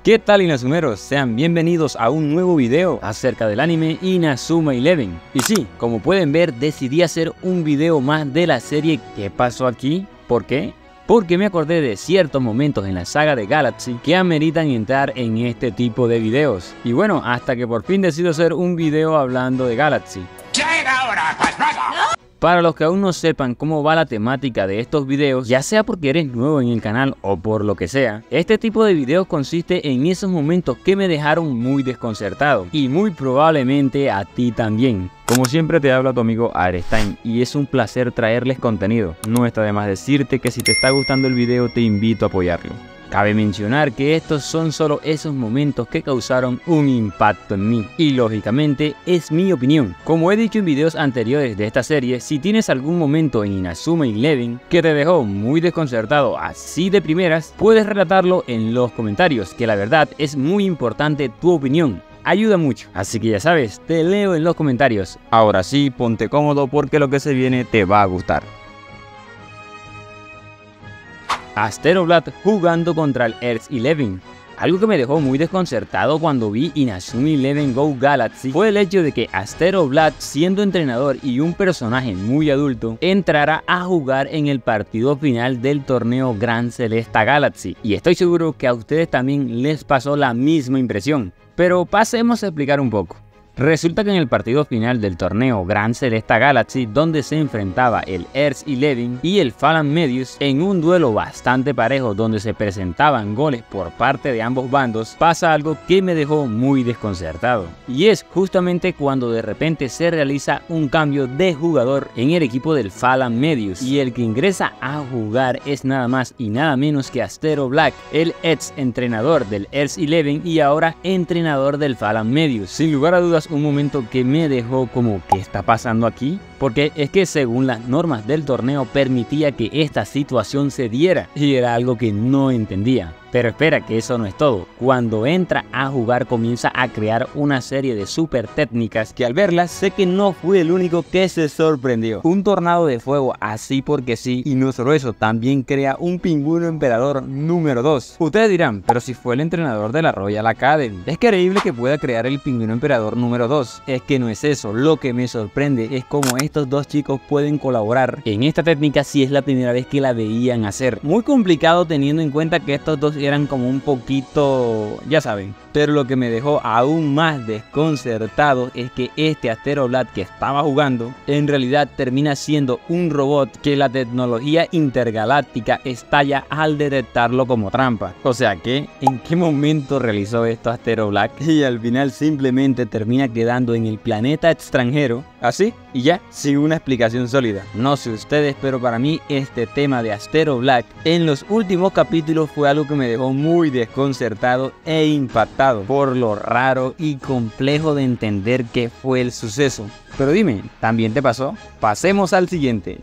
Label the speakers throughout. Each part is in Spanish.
Speaker 1: ¿Qué tal, Inazumeros? Sean bienvenidos a un nuevo video acerca del anime Inazuma Eleven. Y sí, como pueden ver, decidí hacer un video más de la serie ¿Qué pasó aquí? ¿Por qué? Porque me acordé de ciertos momentos en la saga de Galaxy que ameritan entrar en este tipo de videos. Y bueno, hasta que por fin decido hacer un video hablando de Galaxy.
Speaker 2: ¡Ya era hora, pasmado!
Speaker 1: Para los que aún no sepan cómo va la temática de estos videos, ya sea porque eres nuevo en el canal o por lo que sea, este tipo de videos consiste en esos momentos que me dejaron muy desconcertado y muy probablemente a ti también. Como siempre te habla tu amigo Arestein y es un placer traerles contenido. No está de más decirte que si te está gustando el video te invito a apoyarlo. Cabe mencionar que estos son solo esos momentos que causaron un impacto en mí y lógicamente es mi opinión. Como he dicho en videos anteriores de esta serie, si tienes algún momento en Inazuma Eleven que te dejó muy desconcertado así de primeras, puedes relatarlo en los comentarios, que la verdad es muy importante tu opinión. Ayuda mucho, así que ya sabes, te leo en los comentarios. Ahora sí, ponte cómodo porque lo que se viene te va a gustar. Astroblatt jugando contra el Earth Eleven. Algo que me dejó muy desconcertado cuando vi Inazuma Eleven Go Galaxy fue el hecho de que Astroblatt, siendo entrenador y un personaje muy adulto, entrara a jugar en el partido final del torneo Gran Celesta Galaxy. Y estoy seguro que a ustedes también les pasó la misma impresión. Pero pasemos a explicar un poco. Resulta que en el partido final del torneo Gran Celesta Galaxy, donde se enfrentaba el Earth Eleven y el Falan Medius en un duelo bastante parejo donde se presentaban goles por parte de ambos bandos, pasa algo que me dejó muy desconcertado. Y es justamente cuando de repente se realiza un cambio de jugador en el equipo del Falan Medius y el que ingresa a jugar es nada más y nada menos que Astroblatt, el ex entrenador del Earth Eleven y ahora entrenador del Falan Medius. Sin lugar a dudas, un momento que me dejó como ¿qué está pasando aquí? Porque es que según las normas del torneo permitía que esta situación se diera y era algo que no entendía. Pero espera, que eso no es todo. Cuando entra a jugar comienza a crear una serie de super técnicas que al verlas sé que no fui el único que se sorprendió. Un tornado de fuego así porque sí, y no solo eso, también crea un pingüino emperador número 2. Ustedes dirán, pero si fue el entrenador de la Royal Academy, es creíble que pueda crear el pingüino emperador número 2. Es que no es eso, lo que me sorprende es cómo estos dos chicos pueden colaborar en esta técnica si es la primera vez que la veían hacer. Muy complicado teniendo en cuenta que estos dos eran como un poquito, ya saben. Pero lo que me dejó aún más desconcertado es que este Astroblatt que estaba jugando en realidad termina siendo un robot que la tecnología intergaláctica estalla al detectarlo como trampa. O sea que, ¿en qué momento realizó esto Astroblatt? Y al final simplemente termina quedando en el planeta extranjero, así y ya, sin una explicación sólida. No sé ustedes, pero para mí este tema de Astroblatt en los últimos capítulos fue algo que me dejó muy desconcertado e impactado por lo raro y complejo de entender que fue el suceso. Pero dime, ¿también te pasó? Pasemos al siguiente.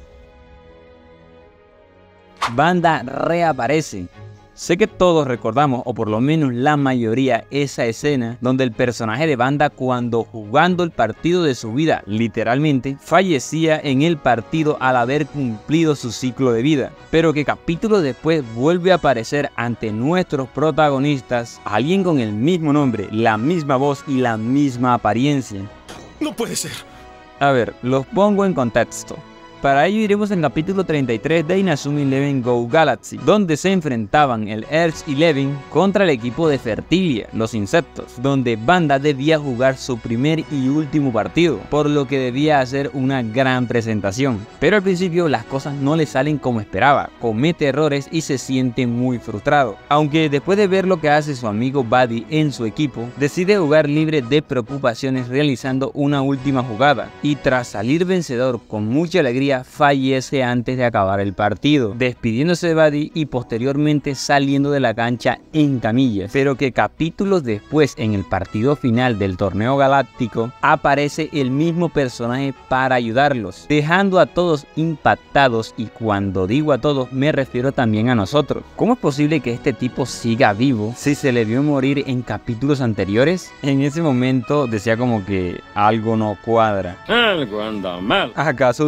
Speaker 1: Banda reaparece. Sé que todos recordamos, o por lo menos la mayoría, esa escena donde el personaje de Banda, cuando jugando el partido de su vida, literalmente, fallecía en el partido al haber cumplido su ciclo de vida, pero que capítulos después vuelve a aparecer ante nuestros protagonistas, alguien con el mismo nombre, la misma voz y la misma apariencia.
Speaker 2: ¡No puede ser!
Speaker 1: A ver, los pongo en contexto. Para ello iremos en capítulo 33 de Inazuma Eleven Go Galaxy, donde se enfrentaban el Earth Eleven contra el equipo de Fertilia, los insectos, donde Banda debía jugar su primer y último partido, por lo que debía hacer una gran presentación. Pero al principio las cosas no le salen como esperaba, comete errores y se siente muy frustrado. Aunque después de ver lo que hace su amigo Buddy en su equipo, decide jugar libre de preocupaciones realizando una última jugada, y tras salir vencedor con mucha alegría, fallece antes de acabar el partido, despidiéndose de Buddy y posteriormente saliendo de la cancha en camillas. Pero que capítulos después, en el partido final del torneo galáctico, aparece el mismo personaje para ayudarlos, dejando a todos impactados, y cuando digo a todos me refiero también a nosotros. ¿Cómo es posible que este tipo siga vivo si se le vio morir en capítulos anteriores? En ese momento decía como que algo no cuadra.
Speaker 2: Algo anda mal.
Speaker 1: ¿Acaso utilizaron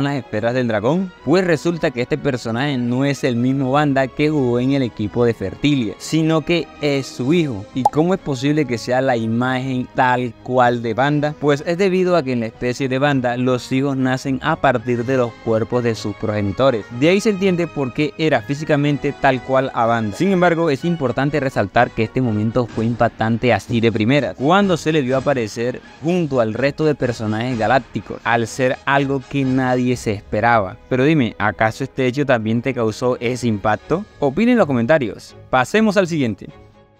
Speaker 1: las esferas del dragón? Pues resulta que este personaje no es el mismo Vanda que jugó en el equipo de Fertilia, sino que es su hijo. ¿Y cómo es posible que sea la imagen tal cual de Vanda? Pues es debido a que en la especie de Vanda los hijos nacen a partir de los cuerpos de sus progenitores. De ahí se entiende por qué era físicamente tal cual a Vanda. Sin embargo, es importante resaltar que este momento fue impactante así de primera, cuando se le vio aparecer junto al resto de personajes galácticos, al ser algo que nadie se esperaba. Pero dime, ¿acaso este hecho también te causó ese impacto? Opina en los comentarios. Pasemos al siguiente.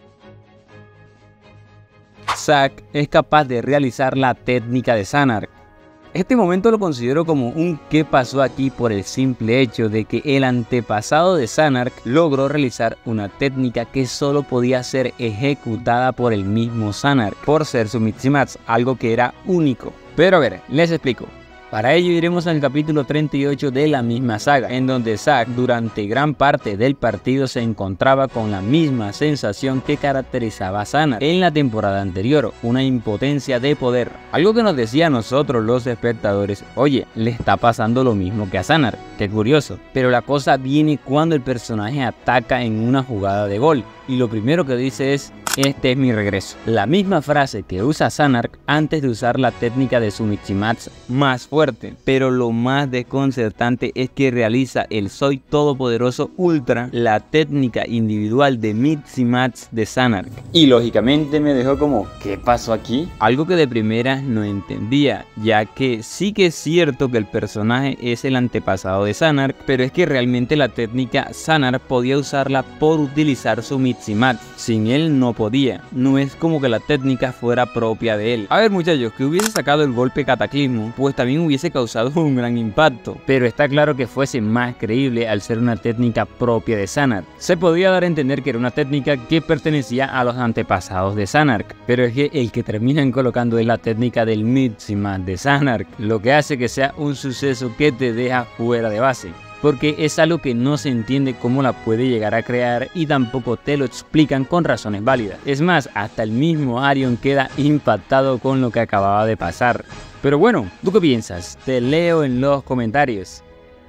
Speaker 1: Zack es capaz de realizar la técnica de Zanark. Este momento lo considero como un ¿qué pasó aquí? Por el simple hecho de que el antepasado de Zanark logró realizar una técnica que solo podía ser ejecutada por el mismo Zanark, por ser su Miximats, algo que era único. Pero a ver, les explico. Para ello iremos al capítulo 38 de la misma saga, en donde Zack durante gran parte del partido se encontraba con la misma sensación que caracterizaba a Zanark en la temporada anterior, una impotencia de poder. Algo que nos decía a nosotros los espectadores, oye, le está pasando lo mismo que a Zanark, qué curioso. Pero la cosa viene cuando el personaje ataca en una jugada de gol, y lo primero que dice es: este es mi regreso. La misma frase que usa Zanark antes de usar la técnica de su Miximats más fuerte. Pero lo más desconcertante es que realiza el Soy Todopoderoso Ultra, la técnica individual de Miximats de Zanark. Y lógicamente me dejó como, ¿qué pasó aquí? Algo que de primeras no entendía, ya que sí que es cierto que el personaje es el antepasado de Zanark, pero es que realmente la técnica Zanark podía usarla por utilizar su Miximats. Sin él no podía. No es como que la técnica fuera propia de él. A ver, muchachos, que hubiese sacado el golpe Cataclismo, pues también hubiese causado un gran impacto. Pero está claro que fuese más creíble al ser una técnica propia de Zanark. Se podía dar a entender que era una técnica que pertenecía a los antepasados de Zanark. Pero es que el que terminan colocando es la técnica del Miximats de Zanark, lo que hace que sea un suceso que te deja fuera de base. Porque es algo que no se entiende cómo la puede llegar a crear y tampoco te lo explican con razones válidas. Es más, hasta el mismo Arion queda impactado con lo que acababa de pasar. Pero bueno, ¿tú qué piensas? Te leo en los comentarios.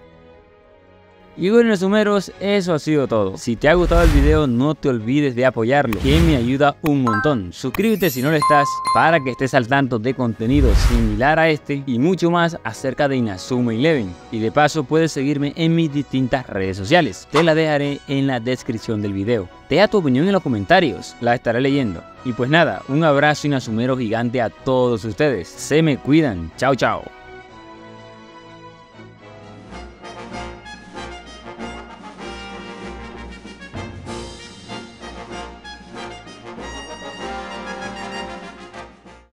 Speaker 1: Y bueno, sumeros, eso ha sido todo. Si te ha gustado el video, no te olvides de apoyarlo, que me ayuda un montón. Suscríbete si no lo estás, para que estés al tanto de contenido similar a este y mucho más acerca de Inazuma Eleven. Y de paso puedes seguirme en mis distintas redes sociales. Te la dejaré en la descripción del video. Deja tu opinión en los comentarios, la estaré leyendo. Y pues nada, un abrazo inazumero gigante a todos ustedes. Se me cuidan. Chao, chao.